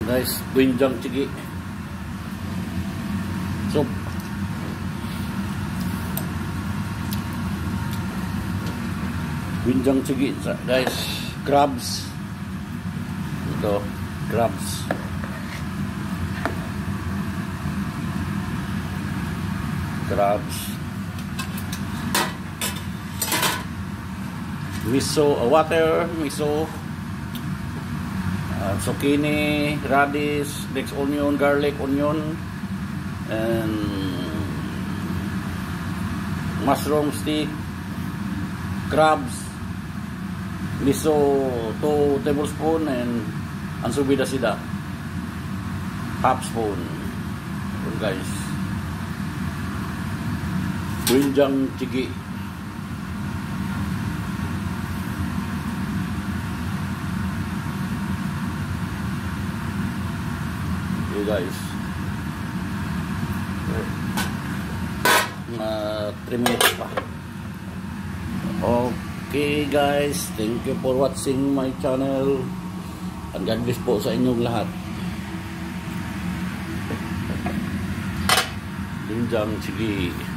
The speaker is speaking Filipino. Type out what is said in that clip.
Guys, doenjang chigi. Soup. Doenjang chigi, guys. Crabs. Ito, crabs. Crabs. Miso, water, miso. Zucchini, radish, next onion, garlic, onion, and mushroom stick, crabs, miso 2 tablespoons, and ansubida sida half spoon. Yun guys, doenjang chigi. Guys, 3 minutes pa. Okay guys, thank you for watching my channel, and God bless po sa inyong lahat. Doenjang chigi.